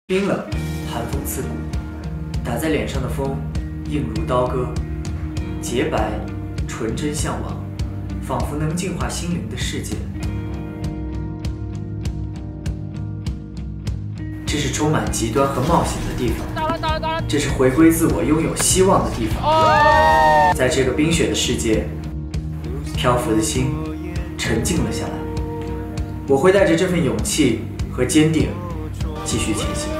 冰冷，寒风刺骨，打在脸上的风硬如刀割，洁白，纯真向往，仿佛能净化心灵的世界。这是充满极端和冒险的地方，这是回归自我、拥有希望的地方。在这个冰雪的世界，漂浮的心沉静了下来。我会带着这份勇气和坚定，继续前行。